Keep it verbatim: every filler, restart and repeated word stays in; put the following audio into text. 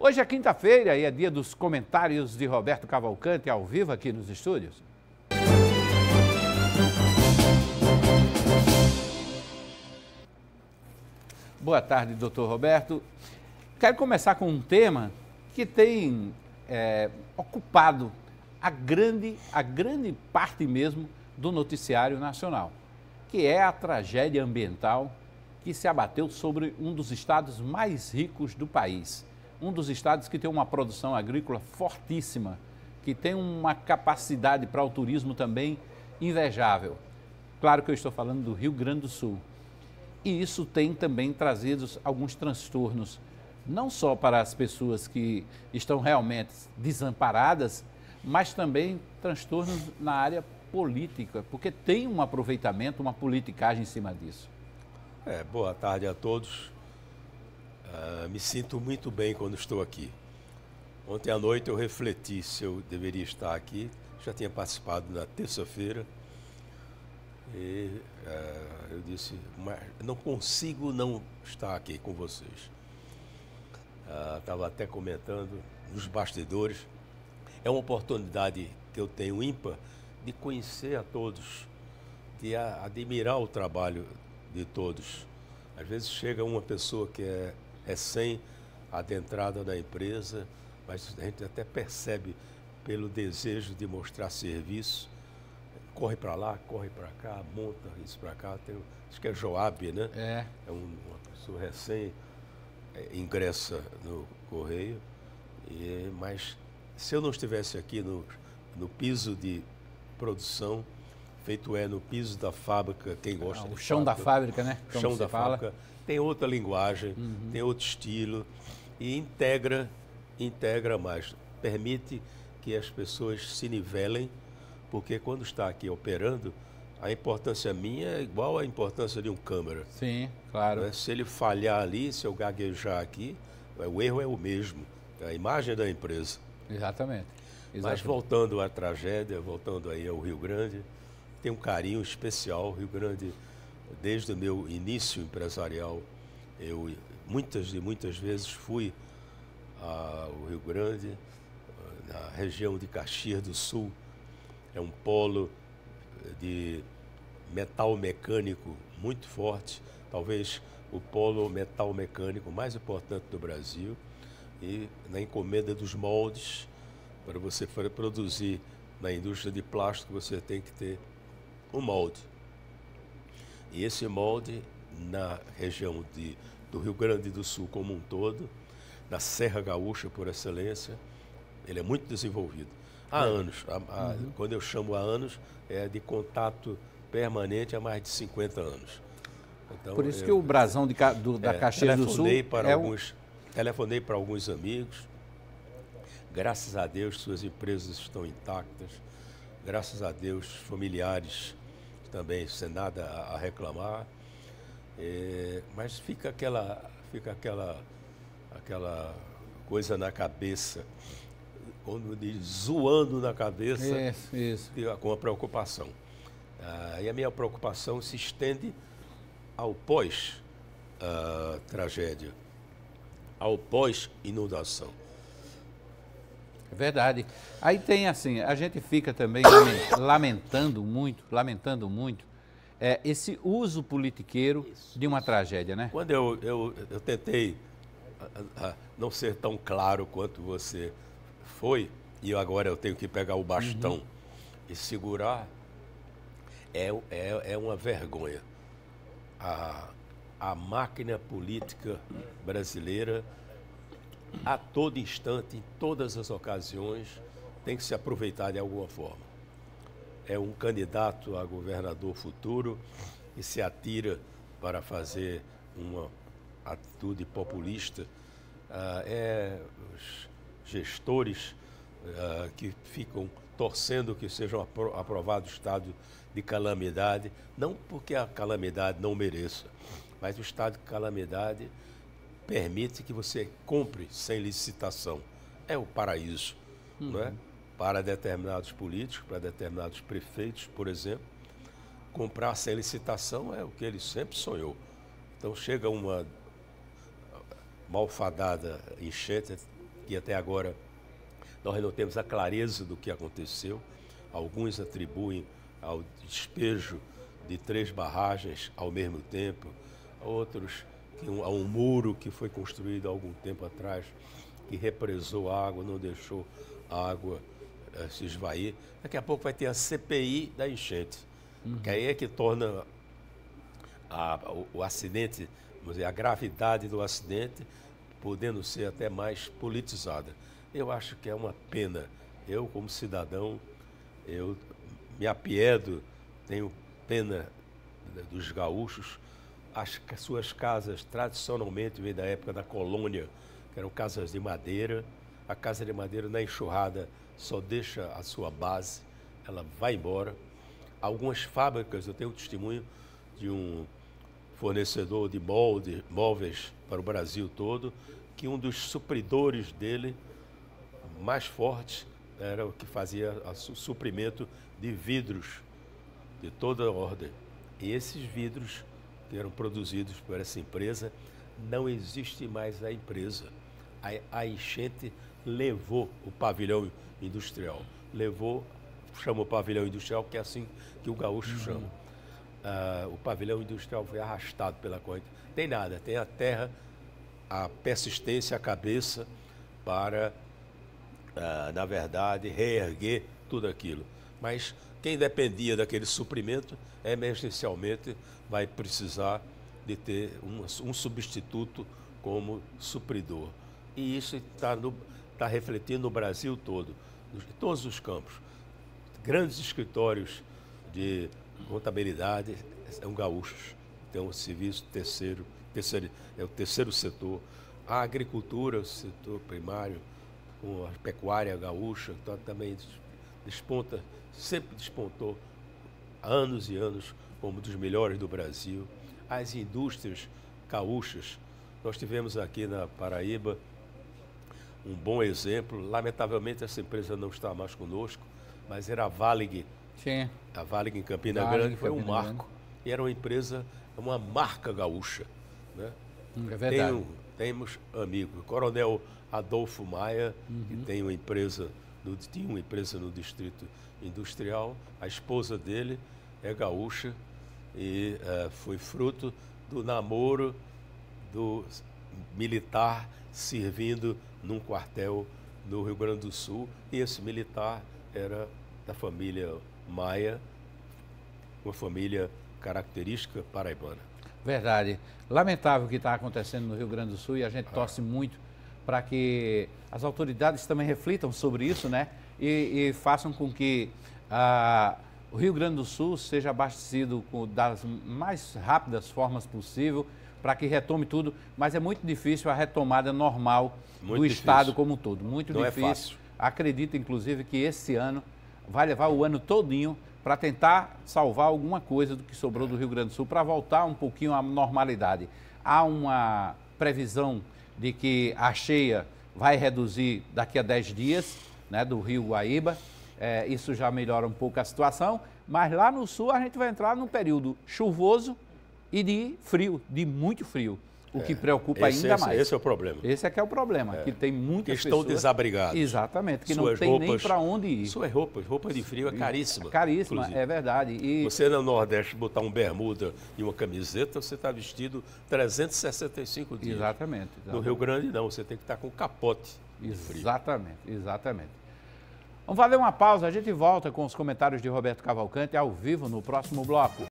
Hoje é quinta-feira e é dia dos comentários de Roberto Cavalcante ao vivo aqui nos estúdios. Boa tarde, doutor Roberto. Quero começar com um tema que tem é, ocupado a grande, a grande parte mesmo do noticiário nacional, que é a tragédia ambiental que se abateu sobre um dos estados mais ricos do país. Um dos estados que tem uma produção agrícola fortíssima, que tem uma capacidade para o turismo também invejável. Claro que eu estou falando do Rio Grande do Sul. E isso tem também trazido alguns transtornos, não só para as pessoas que estão realmente desamparadas, mas também transtornos na área política, porque tem um aproveitamento, uma politicagem em cima disso. É, boa tarde a todos. Uh, me sinto muito bem quando estou aqui. Ontem à noite eu refleti se eu deveria estar aqui. Já tinha participado na terça-feira. E uh, eu disse, mas não consigo não estar aqui com vocês. Estava uh, até comentando nos bastidores. É uma oportunidade que eu tenho ímpar de conhecer a todos, de a, admirar o trabalho de todos. Às vezes chega uma pessoa que é recém-adentrada na empresa, mas a gente até percebe pelo desejo de mostrar serviço, corre para lá, corre para cá, monta isso para cá, tem, acho que é Joab, né? É. É um, uma pessoa recém é, ingressa no Correio, e, mas se eu não estivesse aqui no, no piso de produção, feito é no piso da fábrica, quem gosta ah, o de chão fábrica, da fábrica, né? O chão da fala. fábrica tem outra linguagem, uhum. tem outro estilo e integra, integra mais, permite que as pessoas se nivelem, porque quando está aqui operando, a importância minha é igual à importância de um câmera. Sim, claro. Né? Se ele falhar ali, se eu gaguejar aqui, o erro é o mesmo, é a imagem da empresa. Exatamente. Exatamente. Mas voltando à tragédia, voltando aí ao Rio Grande, tem um carinho especial. Rio Grande, desde o meu início empresarial, eu muitas e muitas vezes fui ao Rio Grande, na região de Caxias do Sul. É um polo de metal mecânico muito forte, talvez o polo metal mecânico mais importante do Brasil. E na encomenda dos moldes, para você produzir na indústria de plástico, você tem que ter um molde. E esse molde, na região de, do Rio Grande do Sul como um todo, na Serra Gaúcha por excelência, ele é muito desenvolvido. Há é. anos, há, há, uhum. quando eu chamo há anos, é de contato permanente há mais de cinquenta anos. Então, por isso eu, que o brasão de, do, da é, Caxias do Sul para é alguns, um... Telefonei para alguns amigos, graças a Deus suas empresas estão intactas, graças a Deus familiares também sem nada a, a reclamar, é, mas fica aquela, fica aquela, aquela coisa na cabeça, quando diz zoando na cabeça, isso, isso. com a preocupação. Ah, e a minha preocupação se estende ao pós-tragédia, uh, ao pós-inundação. É verdade. Aí tem assim, a gente fica também lamentando muito, lamentando muito, é, esse uso politiqueiro Isso. de uma tragédia, né? Quando eu, eu, eu tentei a, a não ser tão claro quanto você foi, e agora eu tenho que pegar o bastão uhum. e segurar, é, é, é uma vergonha. A, a máquina política brasileira, a todo instante, em todas as ocasiões, tem que se aproveitar de alguma forma. É um candidato a governador futuro e se atira para fazer uma atitude populista. Ah, é os gestores ah, que ficam torcendo que seja apro- aprovado o estado de calamidade, não porque a calamidade não mereça, mas o estado de calamidade permite que você compre sem licitação. É o paraíso, uhum. não é? Para determinados políticos, para determinados prefeitos, por exemplo, comprar sem licitação é o que ele sempre sonhou. Então chega uma malfadada enchente, que até agora nós não temos a clareza do que aconteceu. Alguns atribuem ao despejo de três barragens ao mesmo tempo, outros que um, a um muro que foi construído há algum tempo atrás, que represou a água, não deixou a água uh, se esvair. Daqui a pouco vai ter a C P I da enchente, uhum. que aí é que torna a, o, o acidente, vamos dizer, a gravidade do acidente, podendo ser até mais politizada. Eu acho que é uma pena. Eu, como cidadão, eu me apiedo, tenho pena dos gaúchos. As suas casas, tradicionalmente, vêm da época da colônia, que eram casas de madeira. A casa de madeira, na enxurrada, só deixa a sua base, ela vai embora. Algumas fábricas, eu tenho testemunho de um fornecedor de molde, móveis para o Brasil todo, que um dos supridores dele mais forte era o que fazia o suprimento de vidros de toda ordem. E esses vidros que eram produzidos por essa empresa, não existe mais a empresa. A, a enchente levou o pavilhão industrial, levou, chama o pavilhão industrial, que é assim que o gaúcho uhum. chama. Ah, o pavilhão industrial foi arrastado pela corrente. Tem nada, tem a terra, a persistência, a cabeça para, ah, na verdade, reerguer tudo aquilo. Mas quem dependia daquele suprimento, emergencialmente vai precisar de ter um, um substituto como supridor. E isso está tá refletindo no Brasil todo, em todos os campos. Grandes escritórios de contabilidade são gaúchos. Então, o serviço terceiro, terceiro, é o terceiro setor. A agricultura, o setor primário, com a pecuária gaúcha, então, também desponta, sempre despontou há anos e anos como dos melhores do Brasil. As indústrias gaúchas, nós tivemos aqui na Paraíba um bom exemplo. Lamentavelmente, essa empresa não está mais conosco, mas era a Varig. Sim. A Varig em Campina Varig, Grande foi um Campina marco. Grande. E era uma empresa, uma marca gaúcha. Né? É verdade. Tem, temos amigos. O Coronel Adolfo Maia, uhum. que tem uma empresa, no, tinha uma empresa no Distrito Industrial. A esposa dele é gaúcha e uh, foi fruto do namoro do militar servindo num quartel no Rio Grande do Sul. E esse militar era da família Maia, uma família característica paraibana. Verdade. Lamentável o que está acontecendo no Rio Grande do Sul e a gente torce ah. muito para que as autoridades também reflitam sobre isso, né? E, e façam com que ah, o Rio Grande do Sul seja abastecido com, das mais rápidas formas possível para que retome tudo, mas é muito difícil a retomada normal muito do difícil. Estado como um todo. Muito Não difícil. É fácil. Acredito, inclusive, que esse ano vai levar o ano todinho para tentar salvar alguma coisa do que sobrou do Rio Grande do Sul, para voltar um pouquinho à normalidade. Há uma previsão de que a cheia vai reduzir daqui a dez dias, né, do Rio Guaíba. É, isso já melhora um pouco a situação, mas lá no sul a gente vai entrar num período chuvoso e de frio, de muito frio. O que preocupa esse, ainda esse, mais. Esse é o problema. Esse é que é o problema, é. que tem muitas que estão pessoas... desabrigados. Exatamente, que suas não tem roupas, nem para onde ir. Suas roupas, roupa de frio é caríssima. Caríssima, inclusive. É verdade. E... Você no Nordeste botar um bermuda e uma camiseta, você está vestido trezentos e sessenta e cinco dias. Exatamente, exatamente. No Rio Grande não, você tem que estar com capote de frio. Exatamente, exatamente. Vamos fazer uma pausa, a gente volta com os comentários de Roberto Cavalcante ao vivo no próximo bloco.